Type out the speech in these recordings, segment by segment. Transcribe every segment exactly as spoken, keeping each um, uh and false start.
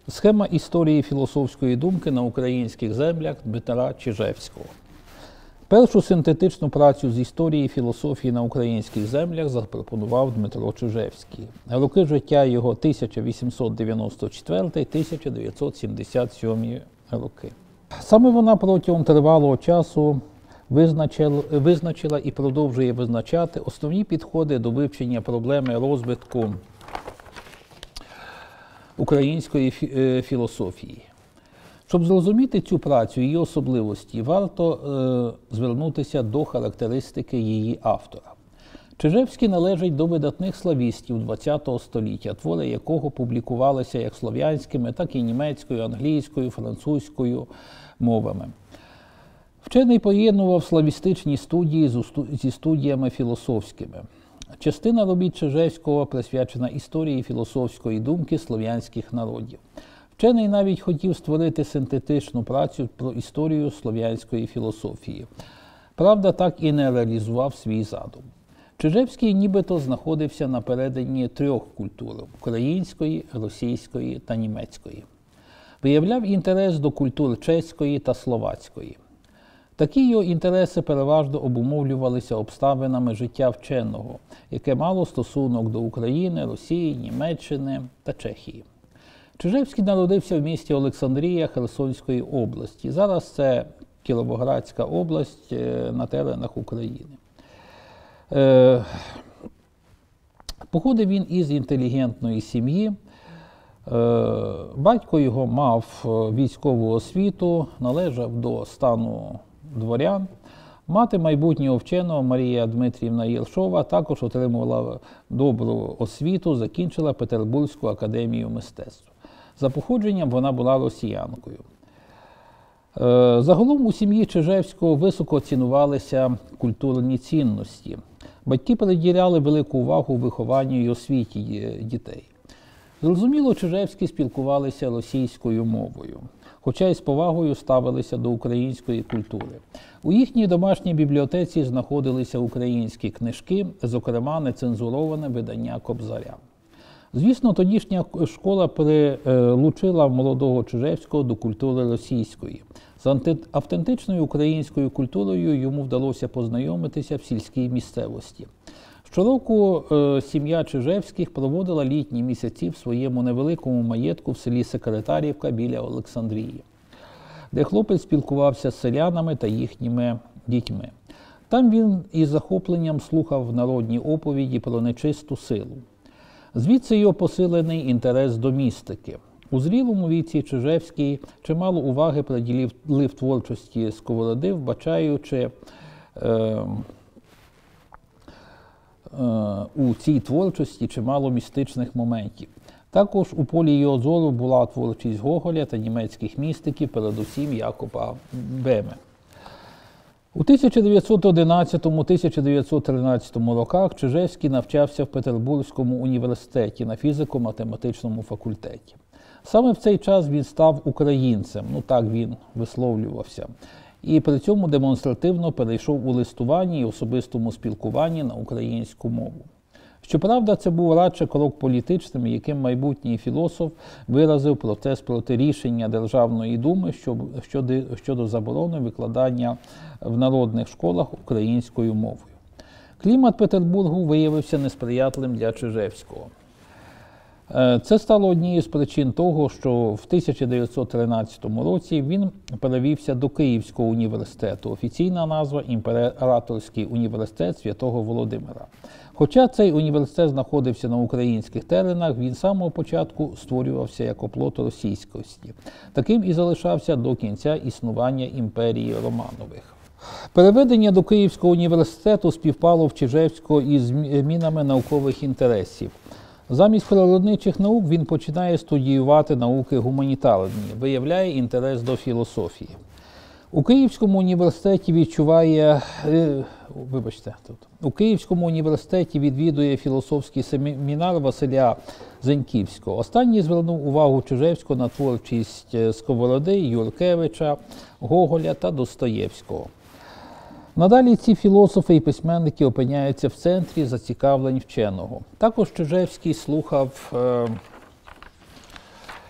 Схема історії філософської думки на українських землях Дмитра Чижевського. Першу синтетичну працю з історії філософії на українських землях запропонував Дмитро Чижевський. Роки життя його тисяча вісімсот дев'яносто четвертий — тисяча дев'ятсот сімдесят сьомий роки. Саме вона протягом тривалого часу визначила, визначила і продовжує визначати основні підходи до вивчення проблеми розвитку української філософії. Щоб зрозуміти цю працю і її особливості, варто е, звернутися до характеристики її автора. Чижевський належить до видатних славістів ХХ століття, твори якого публікувалися як слов'янськими, так і німецькою, англійською, французькою мовами. Вчений поєднував славістичні студії зі студіями філософськими. Частина робіт Чижевського присвячена історії філософської думки слов'янських народів. Вчений навіть хотів створити синтетичну працю про історію слов'янської філософії. Правда, так і не реалізував свій задум. Чижевський нібито знаходився на переданні трьох культур – української, російської та німецької. Виявляв інтерес до культур чеської та словацької. Такі його інтереси переважно обумовлювалися обставинами життя вченого, яке мало стосунок до України, Росії, Німеччини та Чехії. Чижевський народився в місті Олександрія Херсонської області. Зараз це Кіровоградська область на теренах України. Е, походив він із інтелігентної сім'ї. Е, батько його мав військову освіту, належав до стану дворян. Мати майбутнього вченого Марія Дмитрівна Єршова також отримувала добру освіту, закінчила Петербурзьку академію мистецтв. За походженням вона була росіянкою. Загалом у сім'ї Чижевського високо цінувалися культурні цінності. Батьки приділяли велику увагу вихованню і освіті дітей. Зрозуміло, Чижевські спілкувалися російською мовою, хоча й з повагою ставилися до української культури. У їхній домашній бібліотеці знаходилися українські книжки, зокрема нецензуроване видання Кобзаря. Звісно, тодішня школа прилучила молодого Чижевського до культури російської. З автентичною українською культурою йому вдалося познайомитися в сільській місцевості. Щороку е, сім'я Чижевських проводила літні місяці в своєму невеликому маєтку в селі Секретарівка біля Олександрії, де хлопець спілкувався з селянами та їхніми дітьми. Там він із захопленням слухав народні оповіді про нечисту силу. Звідси його посилений інтерес до містики. У зрілому віці Чижевський чимало уваги приділив творчості Сковороди, вбачаючи е, е, у цій творчості чимало містичних моментів. Також у полі його зору була творчість Гоголя та німецьких містиків, передусім Якоба Беме. У тисяча дев'ятсот одинадцятому — тисяча дев'ятсот тринадцятому роках Чижевський навчався в Петербурзькому університеті на фізико-математичному факультеті. Саме в цей час він став українцем, ну так він висловлювався, і при цьому демонстративно перейшов у листуванні і особистому спілкуванні на українську мову. Щоправда, це був радше крок політичним, яким майбутній філософ виразив протест проти рішення Державної думи щодо, щодо заборони викладання в народних школах українською мовою. Клімат Петербургу виявився несприятливим для Чижевського. Це стало однією з причин того, що в тисяча дев'ятсот тринадцятому році він перевівся до Київського університету. Офіційна назва – Імператорський університет Святого Володимира. Хоча цей університет знаходився на українських теренах, він з самого початку створювався як оплот російськості. Таким і залишався до кінця існування імперії Романових. Переведення до Київського університету співпало в Чижевського із змінами наукових інтересів. Замість природничих наук він починає студіювати науки гуманітарні, виявляє інтерес до філософії. У Київському університеті відчуває, е, вибачте, тут, у Київському університеті відвідує філософський семінар Василя Зеньківського. Останній звернув увагу Чижевського на творчість Сковороди, Юркевича, Гоголя та Достоєвського. Надалі ці філософи і письменники опиняються в центрі зацікавлень вченого. Також Чижевський слухав е,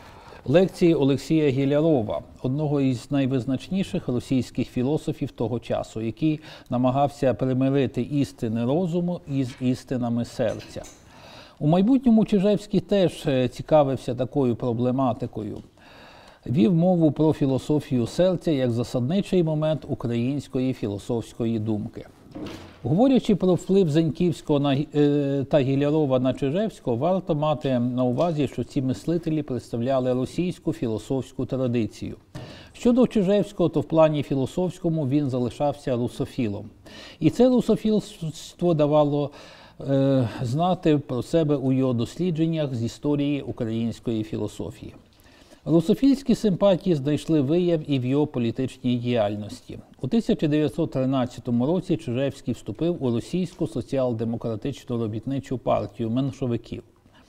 лекції Олексія Гілярова, одного із найвизначніших російських філософів того часу, який намагався примирити істини розуму із істинами серця. У майбутньому Чижевський теж цікавився такою проблематикою. Вів мову про філософію серця як засадничий момент української філософської думки. Говорячи про вплив Зеньківського на, е, та Гілярова на Чижевського, варто мати на увазі, що ці мислителі представляли російську філософську традицію. Щодо Чижевського, то в плані філософському він залишався русофілом. І це русофільство давало е, знати про себе у його дослідженнях з історії української філософії. Русофільські симпатії знайшли вияв і в його політичній діяльності. У тисяча дев'ятсот тринадцятому році Чижевський вступив у Російську соціал-демократичну робітничу партію меншовиків.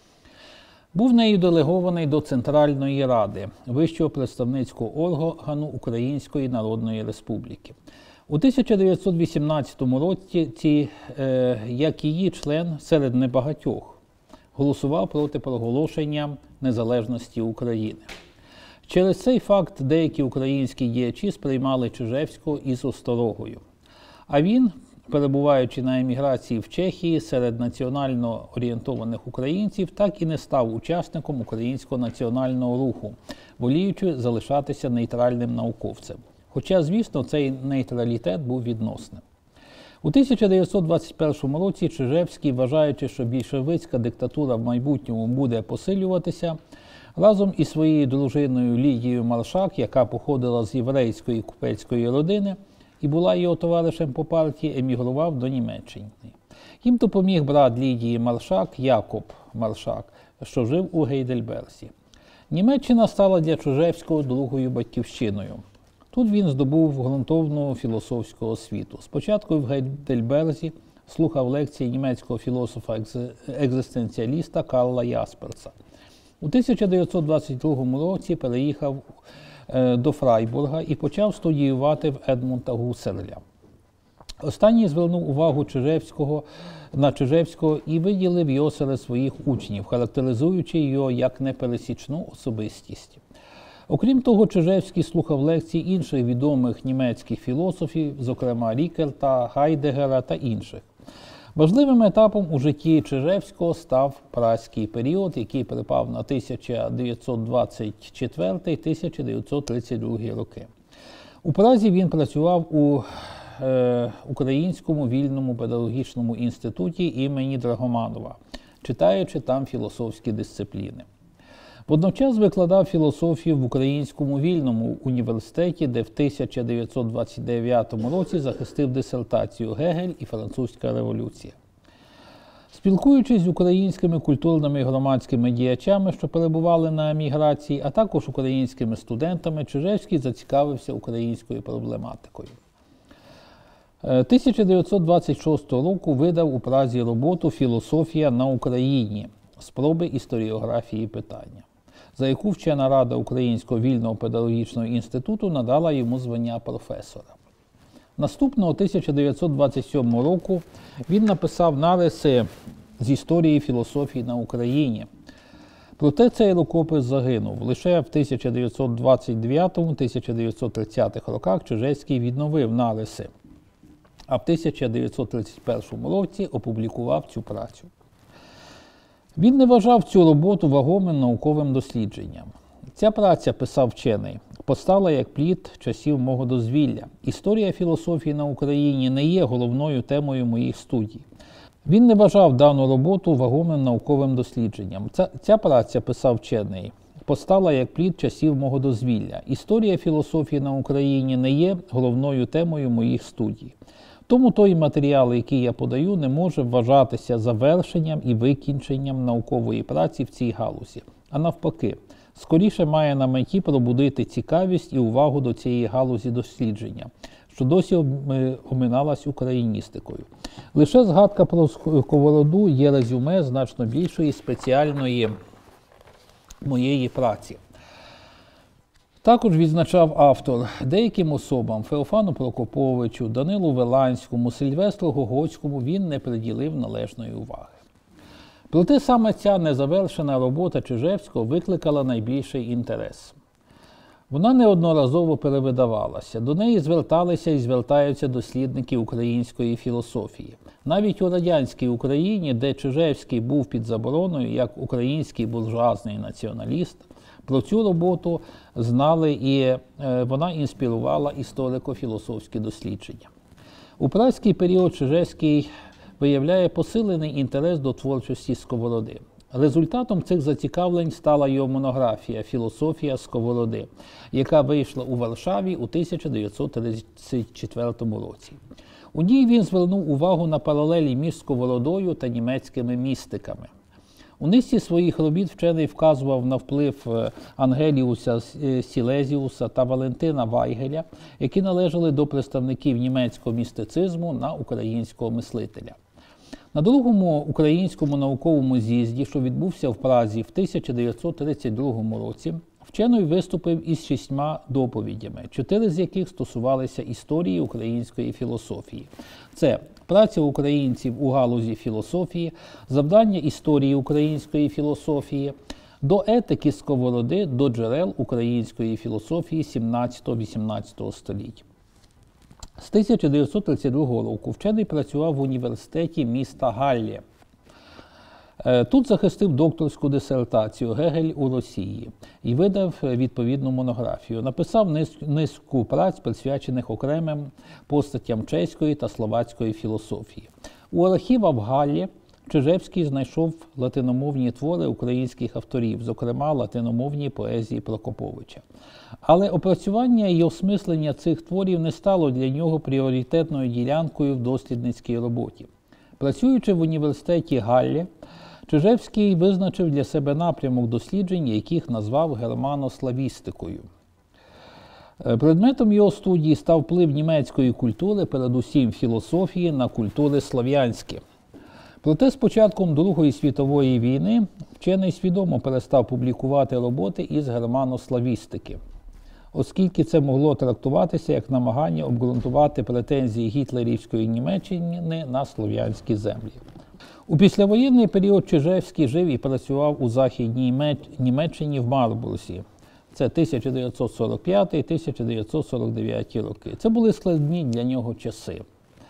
Був нею делегований до Центральної Ради, вищого представницького органу Української Народної Республіки. У тисяча дев'ятсот вісімнадцятому році, е, як її член серед небагатьох, голосував проти проголошення незалежності України. Через цей факт деякі українські діячі сприймали Чижевського із осторогою. А він, перебуваючи на еміграції в Чехії серед національно орієнтованих українців, так і не став учасником українського національного руху, воліючи залишатися нейтральним науковцем. Хоча, звісно, цей нейтралітет був відносним. У тисяча дев'ятсот двадцять першому році Чижевський, вважаючи, що більшовицька диктатура в майбутньому буде посилюватися, разом із своєю дружиною Лідією Маршак, яка походила з єврейської купецької родини і була його товаришем по партії, емігрував до Німеччини. Їм допоміг брат Лідії Маршак Якоб Маршак, що жив у Гейдельберзі. Німеччина стала для Чижевського другою батьківщиною. Тут він здобув ґрунтовну філософську освіту. Спочатку в Гейдельберзі слухав лекції німецького філософа-екзистенціаліста Карла Ясперса. У тисяча дев'ятсот двадцять другому році переїхав е, до Фрайбурга і почав студіювати в Едмунда Гусерля. Останній звернув увагу Чижевського на Чижевського і виділив його серед своїх учнів, характеризуючи його як непересічну особистість. Окрім того, Чижевський слухав лекції інших відомих німецьких філософів, зокрема Рікерта, Гайдегера та інших. Важливим етапом у житті Чижевського став празький період, який припав на тисяча дев'ятсот двадцять четвертий — тисяча дев'ятсот тридцять другий роки. У Празі він працював у е, Українському вільному педагогічному інституті імені Драгоманова, читаючи там філософські дисципліни. Водночас викладав філософію в Українському вільному університеті, де в тисяча дев'ятсот двадцять дев'ятому році захистив дисертацію «Гегель і французька революція». Спілкуючись з українськими культурними і громадськими діячами, що перебували на еміграції, а також українськими студентами, Чижевський зацікавився українською проблематикою. тисяча дев'ятсот двадцять шостого року видав у Празі роботу «Філософія на Україні. Спроби історіографії питання», за яку вчена рада Українського вільного педагогічного інституту надала йому звання професора. Наступного тисяча дев'ятсот двадцять сьомого року він написав нариси з історії філософії на Україні. Проте цей рукопис загинув. Лише в тисяча дев'ятсот двадцять дев'ятому — тисяча дев'ятсот тридцятих роках Чижевський відновив нариси, а в тисяча дев'ятсот тридцять першому році опублікував цю працю. Він не вважав цю роботу вагомим науковим дослідженням. Ця праця, писав вчений, постала як плід часів мого дозвілля. Історія філософії на Україні не є головною темою моїх студій. Він не вважав дану роботу вагомим науковим дослідженням. Ця, ця праця, писав вчений, постала як плід часів мого дозвілля. Історія філософії на Україні не є головною темою моїх студій. Тому той матеріал, який я подаю, не може вважатися завершенням і викінченням наукової праці в цій галузі. А навпаки, скоріше має на меті пробудити цікавість і увагу до цієї галузі дослідження, що досі оминалась україністикою. Лише згадка про Сковороду є резюме значно більшої спеціальної моєї праці. Також відзначав автор деяким особам – Феофану Прокоповичу, Данилу Веланському, Сильвестру Гогоцькому – він не приділив належної уваги. Проте саме ця незавершена робота Чижевського викликала найбільший інтерес. Вона неодноразово перевидавалася, до неї зверталися і звертаються дослідники української філософії. Навіть у радянській Україні, де Чижевський був під забороною як український буржуазний націоналіст, про цю роботу знали і вона інспірувала історико-філософські дослідження. У празький період Чижевський виявляє посилений інтерес до творчості Сковороди. Результатом цих зацікавлень стала його монографія «Філософія Сковороди», яка вийшла у Варшаві у тисяча дев'ятсот тридцять четвертому році. У ній він звернув увагу на паралелі між Сковородою та німецькими містиками. У низці своїх робіт вчений вказував на вплив Ангеліуса Сілезіуса та Валентина Вайгеля, які належали до представників німецького містицизму на українського мислителя. На другому українському науковому з'їзді, що відбувся в Празі в тисяча дев'ятсот тридцять другому році, вчений виступив із шістьма доповідями, чотири з яких стосувалися історії української філософії. Це праця українців у галузі філософії, завдання історії української філософії, до етики Сковороди, до джерел української філософії сімнадцятого-вісімнадцятого століть. З тисяча дев'ятсот тридцять другого року вчений працював в університеті міста Галлі. Тут захистив докторську дисертацію «Гегель у Росії» і видав відповідну монографію. Написав низку праць, присвячених окремим постатям чеської та словацької філософії. У архівах в Галлі Чижевський знайшов латиномовні твори українських авторів, зокрема латиномовні поезії Прокоповича. Але опрацювання і осмислення цих творів не стало для нього пріоритетною ділянкою в дослідницькій роботі. Працюючи в університеті Галлі, Чижевський визначив для себе напрямок досліджень, яких назвав германославістикою. Предметом його студії став вплив німецької культури, передусім філософії, на культури слов'янські. Проте з початком Другої світової війни вчений свідомо перестав публікувати роботи із германославістики, оскільки це могло трактуватися як намагання обґрунтувати претензії гітлерівської Німеччини на слов'янські землі. У післявоєнний період Чижевський жив і працював у Західній Німеччині в Марбурзі. Це тисяча дев'ятсот сорок п'ятий - тисяча дев'ятсот сорок дев'ятий роки. Це були складні для нього часи.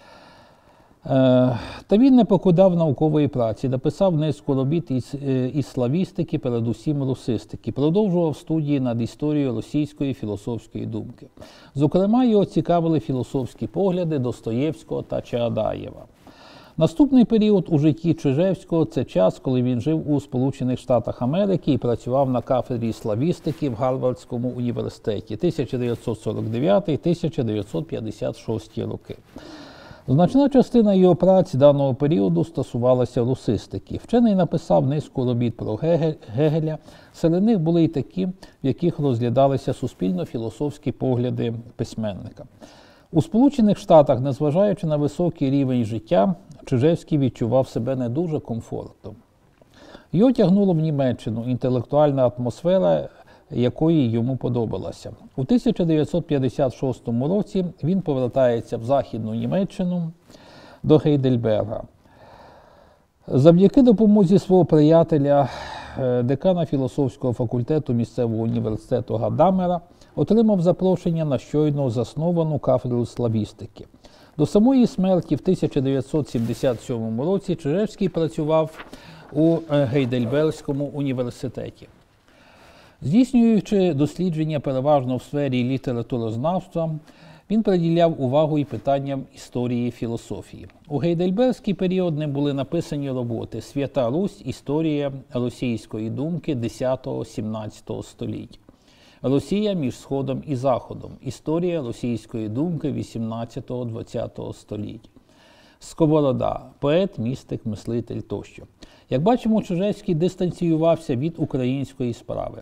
Та він не покидав наукової праці, написав низку робіт із, із славістики, передусім русистики, продовжував студії над історією російської філософської думки. Зокрема, його цікавили філософські погляди Достоєвського та Чаадаєва. Наступний період у житті Чижевського – це час, коли він жив у Сполучених Штатах Америки і працював на кафедрі славістики в Гарвардському університеті тисяча дев'ятсот сорок дев'ятий - тисяча дев'ятсот п'ятдесят шостий роки. Значна частина його праць даного періоду стосувалася русистики. Вчений написав низку робіт про Гегеля, серед них були й такі, в яких розглядалися суспільно-філософські погляди письменника. У Сполучених Штатах, незважаючи на високий рівень життя, Чижевський відчував себе не дуже комфортно. Його тягнуло в Німеччину інтелектуальна атмосфера, якої йому подобалася. У тисяча дев'ятсот п'ятдесят шостому році він повертається в Західну Німеччину до Гейдельберга. Завдяки допомозі свого приятеля, декана філософського факультету місцевого університету Гадамера, отримав запрошення на щойно засновану кафедру славістики. До самої смерті в тисяча дев'ятсот сімдесят сьомому році Чижевський працював у Гейдельбергському університеті. Здійснюючи дослідження переважно в сфері літературознавства, він приділяв увагу і питанням історії філософії. У гейдельбергський період не були написані роботи «Свята Русь. Історія російської думки десятого-сімнадцятого століть», «Росія між Сходом і Заходом. Історія російської думки вісімнадцятого-двадцятого століть», «Сковорода. Поет, містик, мислитель» тощо. Як бачимо, Чижевський дистанціювався від української справи.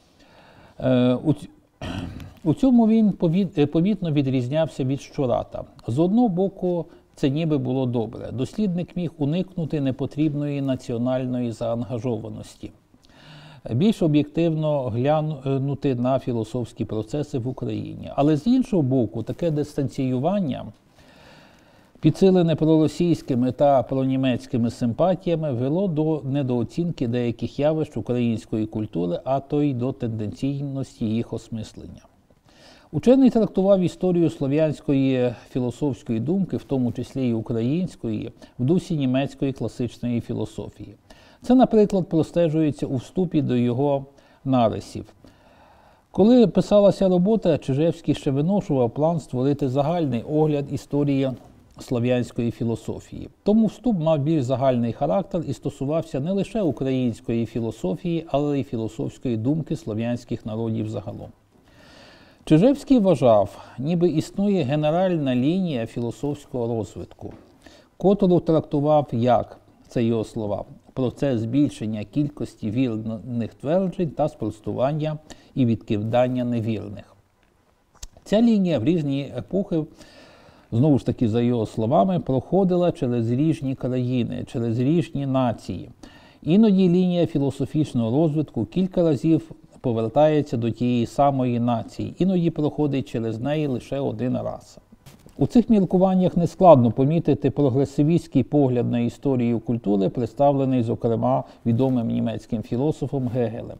У цьому він помітно відрізнявся від Щурата. З одного боку, це ніби було добре. Дослідник міг уникнути непотрібної національної заангажованості, більш об'єктивно глянути на філософські процеси в Україні. Але з іншого боку, таке дистанціювання підсилене проросійськими та пронімецькими симпатіями, вело до недооцінки деяких явищ української культури, а то й до тенденційності їх осмислення. Учений трактував історію слов'янської філософської думки, в тому числі і української, в дусі німецької класичної філософії. Це, наприклад, простежується у вступі до його нарисів. Коли писалася робота, Чижевський ще виношував план створити загальний огляд історії слов'янської філософії. Тому вступ мав більш загальний характер і стосувався не лише української філософії, але й філософської думки слов'янських народів загалом. Чижевський вважав, ніби існує генеральна лінія філософського розвитку, котру трактував як, це його слова, процес збільшення кількості вірних тверджень та спростування і відкидання невірних. Ця лінія в різні епохи, знову ж таки за його словами, проходила через різні країни, через різні нації. Іноді лінія філософічного розвитку кілька разів повертається до тієї самої нації, іноді проходить через неї лише один раз. У цих міркуваннях нескладно помітити прогресивістський погляд на історію культури, представлений, зокрема, відомим німецьким філософом Гегелем.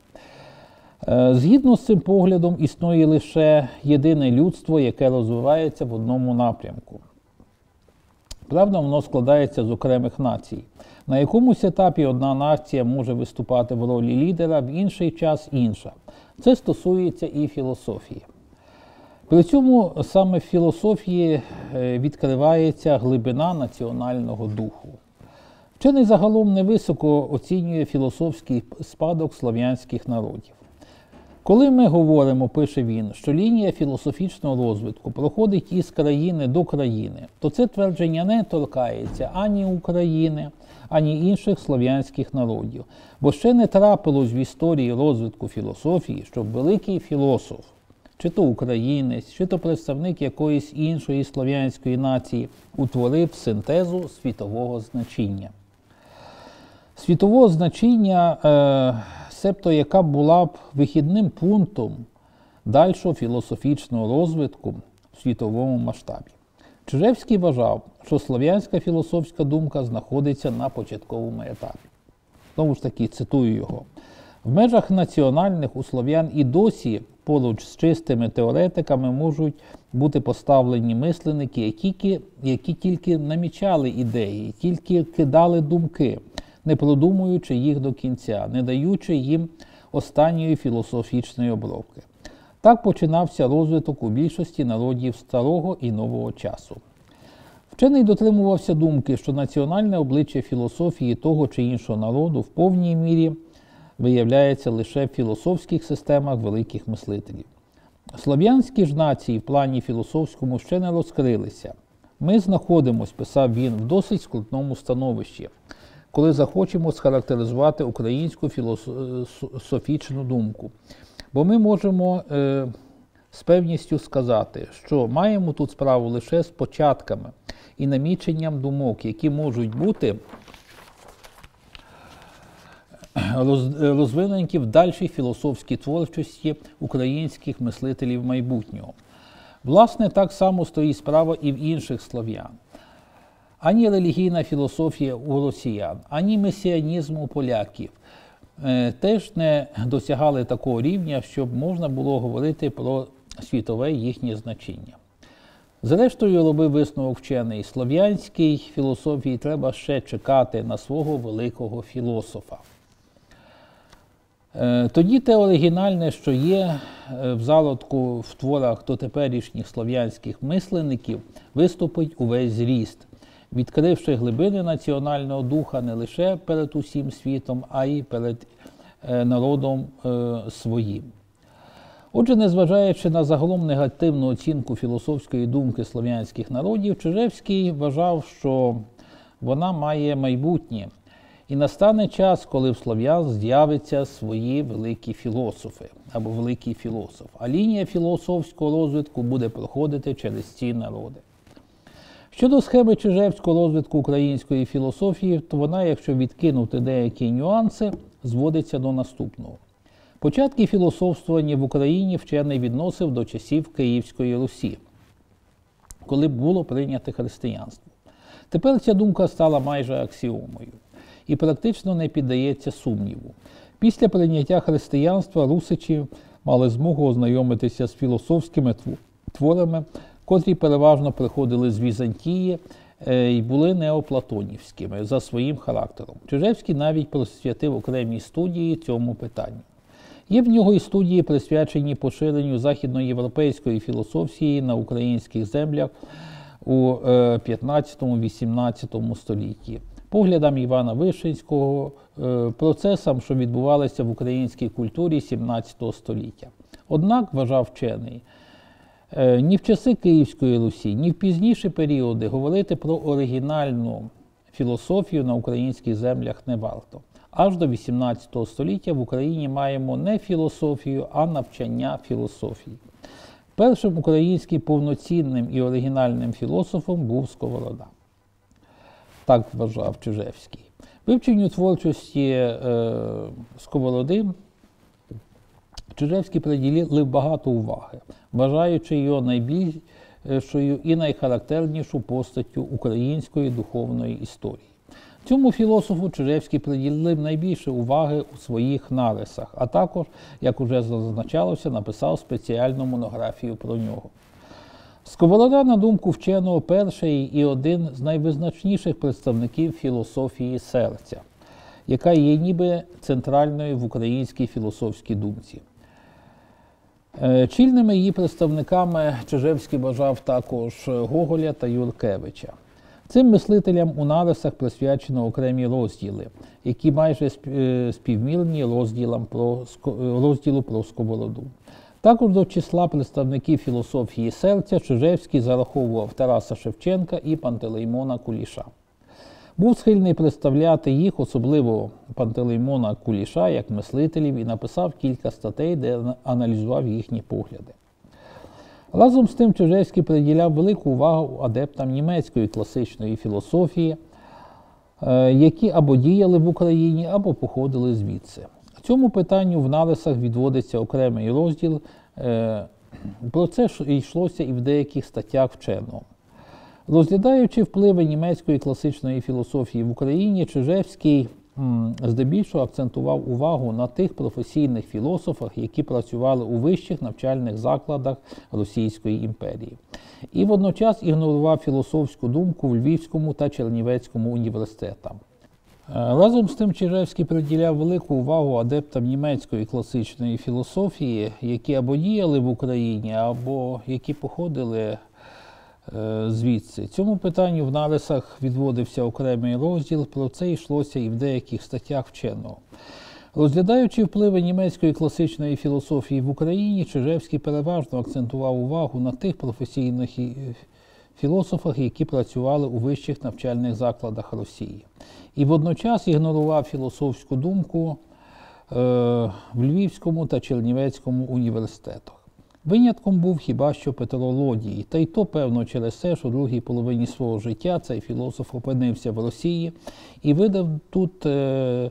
Згідно з цим поглядом, існує лише єдине людство, яке розвивається в одному напрямку. Правда, воно складається з окремих націй. На якомусь етапі одна нація може виступати в ролі лідера, в інший час інша. Це стосується і філософії. При цьому саме в філософії відкривається глибина національного духу. Вчений загалом невисоко оцінює філософський спадок слов'янських народів. Коли ми говоримо, пише він, що лінія філософічного розвитку проходить із країни до країни, то це твердження не торкається ані України, ані інших слов'янських народів. Бо ще не трапилось в історії розвитку філософії, щоб великий філософ, чи то українець, чи то представник якоїсь іншої слов'янської нації, утворив синтезу світового значення. Світового значення, е, себто яка була б вихідним пунктом дальшого філософічного розвитку в світовому масштабі. Чижевський вважав, що слов'янська філософська думка знаходиться на початковому етапі. Знову ж таки, цитую його. В межах національних у слов'ян і досі поруч з чистими теоретиками можуть бути поставлені мисленники, які, які тільки намічали ідеї, тільки кидали думки, не продумуючи їх до кінця, не даючи їм останньої філософічної обробки. Так починався розвиток у більшості народів старого і нового часу. Вчений дотримувався думки, що національне обличчя філософії того чи іншого народу в повній мірі виявляється лише в філософських системах великих мислителів. Слов'янські ж нації в плані філософському ще не розкрилися. Ми знаходимося, писав він, в досить скрутному становищі, коли захочемо схарактеризувати українську філософічну думку. Бо ми можемо е, з певністю сказати, що маємо тут справу лише з початками і наміченням думок, які можуть бути розвинені в дальшій філософській творчості українських мислителів майбутнього. Власне, так само стоїть справа і в інших слов'ян. Ані релігійна філософія у росіян, ані месіанізм у поляків е, теж не досягали такого рівня, щоб можна було говорити про світове їхнє значення. Зрештою, робив висновок вчений, слов'янській філософії треба ще чекати на свого великого філософа. Е, тоді те оригінальне, що є в зародку в творах дотеперішніх слов'янських мисленників, виступить увесь зріст, відкривши глибини національного духа не лише перед усім світом, а й перед е, народом е, своїм. Отже, незважаючи на загалом негативну оцінку філософської думки слов'янських народів, Чижевський вважав, що вона має майбутнє. І настане час, коли в слов'ян з'являться свої великі філософи, або великий філософ. А лінія філософського розвитку буде проходити через ці народи. Щодо схеми Чижевського розвитку української філософії, то вона, якщо відкинути деякі нюанси, зводиться до наступного. Початки філософствування в Україні вчений відносив до часів Київської Русі, коли було прийнято християнство. Тепер ця думка стала майже аксіомою і практично не піддається сумніву. Після прийняття християнства русичі мали змогу ознайомитися з філософськими творами, котрі переважно приходили з Візантії і були неоплатонівськими за своїм характером. Чижевський навіть присвятив окремі студії цьому питанню. Є в нього і студії, присвячені поширенню західноєвропейської філософії на українських землях у п'ятнадцятому-вісімнадцятому столітті, поглядам Івана Вишинського, процесам, що відбувалися в українській культурі сімнадцятого століття. Однак, вважав вчений, ні в часи Київської Русі, ні в пізніші періоди говорити про оригінальну філософію на українських землях не варто. Аж до вісімнадцятого століття в Україні маємо не філософію, а навчання філософії. Першим українським повноцінним і оригінальним філософом був Сковорода. Так вважав Чижевський. Вивченню творчості е, Сковороди Чижевський приділив багато уваги, вважаючи його найбільшою і найхарактернішу постаттю української духовної історії. Цьому філософу Чижевський приділив найбільше уваги у своїх нарисах, а також, як уже зазначалося, написав спеціальну монографію про нього. Сковорода, на думку вченого, перший і один з найвизначніших представників філософії серця, яка є ніби центральною в українській філософській думці. Чільними її представниками Чижевський вважав також Гоголя та Юркевича. Цим мислителям у нарисах присвячено окремі розділи, які майже співмірні розділам про, розділу про Сковороду. Також до числа представників філософії серця Чижевський зараховував Тараса Шевченка і Пантелеймона Куліша. Був схильний представляти їх, особливо Пантелеймона Куліша, як мислителів, і написав кілька статей, де аналізував їхні погляди. Разом з тим Чижевський приділяв велику увагу адептам німецької класичної філософії, які або діяли в Україні, або походили звідси. Цьому питанню в нарисах відводиться окремий розділ, про це йшлося і в деяких статтях вченого. Розглядаючи впливи німецької класичної філософії в Україні, Чижевський здебільшого акцентував увагу на тих професійних філософах, які працювали у вищих навчальних закладах Російської імперії. І водночас ігнорував філософську думку в Львівському та Чернівецькому університетах. Разом з тим Чижевський приділяв велику увагу адептам німецької класичної філософії, які або діяли в Україні, або які походили звідси. Цьому питанню в нарисах відводився окремий розділ, про це йшлося і в деяких статтях вченого. Розглядаючи впливи німецької класичної філософії в Україні, Чижевський переважно акцентував увагу на тих професійних філософах, які працювали у вищих навчальних закладах Росії. І водночас ігнорував філософську думку е, в Львівському та Чернівецькому університетах. Винятком був хіба що Петро Лодій, та й то, певно, через те, що в другій половині свого життя цей філософ опинився в Росії і видав тут е,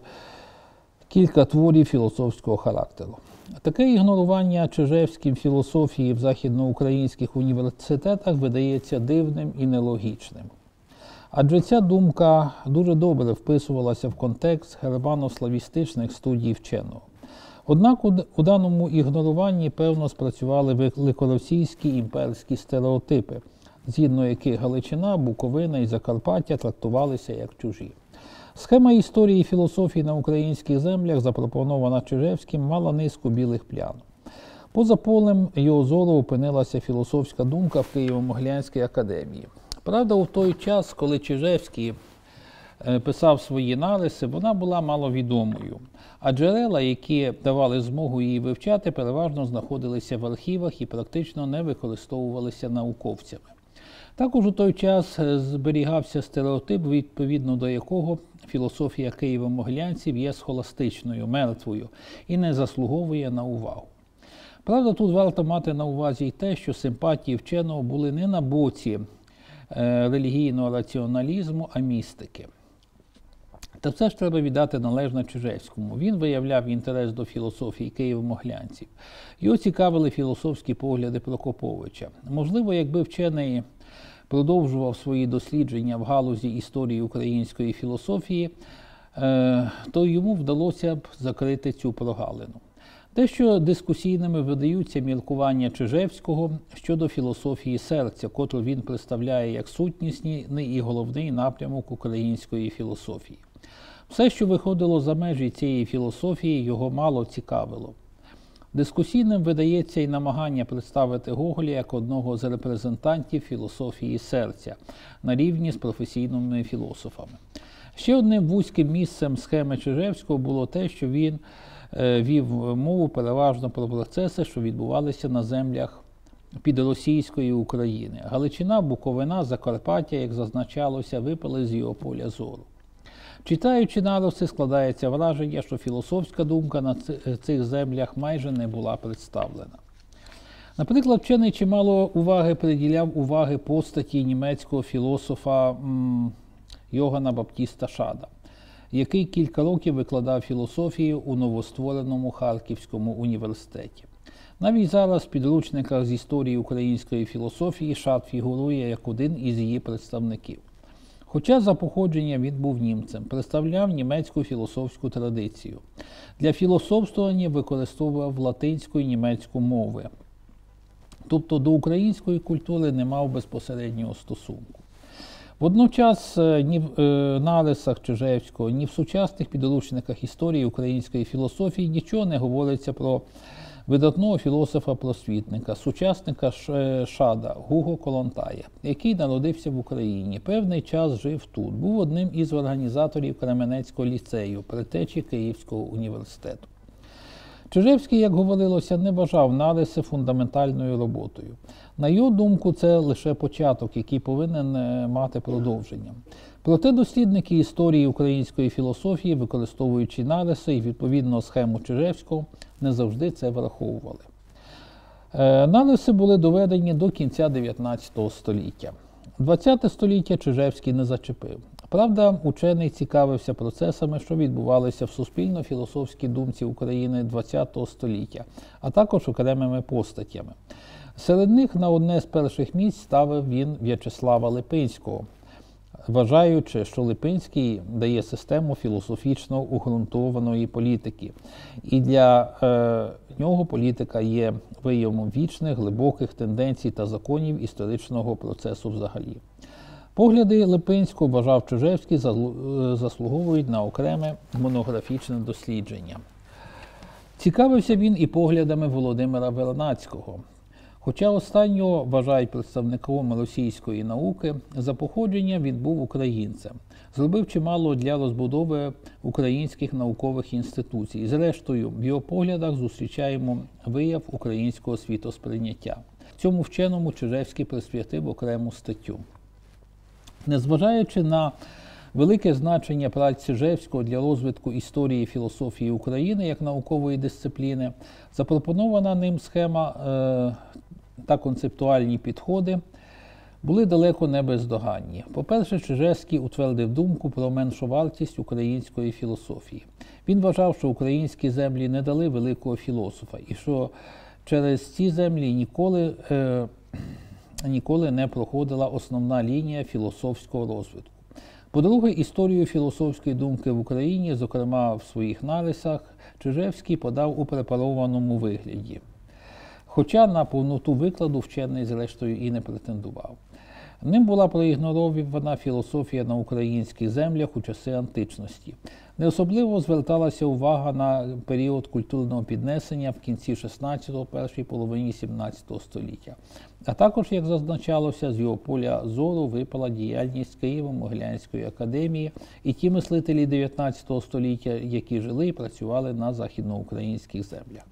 кілька творів філософського характеру. Таке ігнорування Чижевським філософії в західноукраїнських університетах видається дивним і нелогічним. Адже ця думка дуже добре вписувалася в контекст германо-славістичних студій вченого. Однак у, у даному ігноруванні, певно, спрацювали великоросійські імперські стереотипи, згідно яких Галичина, Буковина і Закарпаття трактувалися як чужі. Схема історії філософії на українських землях, запропонована Чижевським, мала низку білих плям. Поза полем його зору опинилася філософська думка в Києво-Могилянській академії. Правда, у той час, коли Чижевський писав свої нариси, вона була маловідомою, а джерела, які давали змогу її вивчати, переважно знаходилися в архівах і практично не використовувалися науковцями. Також у той час зберігався стереотип, відповідно до якого філософія києво-могилянців є схоластичною, мертвою і не заслуговує на увагу. Правда, тут варто мати на увазі й те, що симпатії вченого були не на боці е, релігійного раціоналізму, а містики. Та все ж треба віддати належне Чижевському. Він виявляв інтерес до філософії києво-могилянців. Його цікавили філософські погляди Прокоповича. Можливо, якби вчений продовжував свої дослідження в галузі історії української філософії, то йому вдалося б закрити цю прогалину. Дещо дискусійними видаються міркування Чижевського щодо філософії серця, котру він представляє як сутнісний і головний напрямок української філософії. Все, що виходило за межі цієї філософії, його мало цікавило. Дискусійним видається і намагання представити Гоголя як одного з репрезентантів філософії серця на рівні з професійними філософами. Ще одним вузьким місцем схеми Чижевського було те, що він вів мову переважно про процеси, що відбувалися на землях підросійської України. Галичина, Буковина, Закарпаття, як зазначалося, випали з його поля зору. Читаючи нариси, складається враження, що філософська думка на цих землях майже не була представлена. Наприклад, вчений чимало уваги приділяв уваги постаті німецького філософа м, Йогана Баптіста Шада, який кілька років викладав філософію у новоствореному Харківському університеті. Навіть зараз в підручниках з історії української філософії Шад фігурує як один із її представників. Хоча за походженням він був німцем, представляв німецьку філософську традицію. Для філософствування використовував латинську і німецьку мови. Тобто до української культури не мав безпосереднього стосунку. Водночас ні в нарисах Чижевського, ні в сучасних підручниках історії української філософії нічого не говориться про видатного філософа-просвітника, сучасника Шада Гуго Колонтая, який народився в Україні, певний час жив тут, був одним із організаторів Кременецького ліцею, предтечі Київського університету. Чижевський, як говорилося, не вважав нариси фундаментальною роботою. На його думку, це лише початок, який повинен мати продовження. Проте дослідники історії української філософії, використовуючи нариси і відповідно схему Чижевського, не завжди це враховували. Нариси були доведені до кінця дев'ятнадцятого століття. двадцяте століття Чижевський не зачепив. Правда, учений цікавився процесами, що відбувалися в суспільно-філософській думці України двадцятого століття, а також окремими постатями. Серед них на одне з перших місць ставив він В'ячеслава Липинського, вважаючи, що Липинський дає систему філософічно уґрунтованої політики. І для е, нього політика є виявом вічних, глибоких тенденцій та законів історичного процесу взагалі. Погляди Липинського, вважав Чижевський, заслуговують на окреме монографічне дослідження. Цікавився він і поглядами Володимира Вернадського. Хоча останнього вважають представником російської науки, за походженням він був українцем. Зробив чимало для розбудови українських наукових інституцій. Зрештою, в його поглядах зустрічаємо вияв українського світосприйняття. Цьому вченому Чижевський присвятив окрему статтю. Незважаючи на велике значення праць Чижевського для розвитку історії і філософії України як наукової дисципліни, запропонована ним схема е, та концептуальні підходи були далеко не бездоганні. По-перше, Чижевський утвердив думку про меншовартість української філософії. Він вважав, що українські землі не дали великого філософа і що через ці землі ніколи е, ніколи не проходила основна лінія філософського розвитку. По-друге, історію філософської думки в Україні, зокрема в своїх нарисах, Чижевський подав у препарованому вигляді. Хоча на повноту викладу вчений, зрештою, і не претендував. Ним була проігнорована філософія на українських землях у часи античності. Не особливо зверталася увага на період культурного піднесення в кінці шістнадцятого, першій половині сімнадцятого століття. А також, як зазначалося, з його поля зору випала діяльність Києво-Могилянської академії і ті мислителі дев'ятнадцятого століття, які жили і працювали на західноукраїнських землях.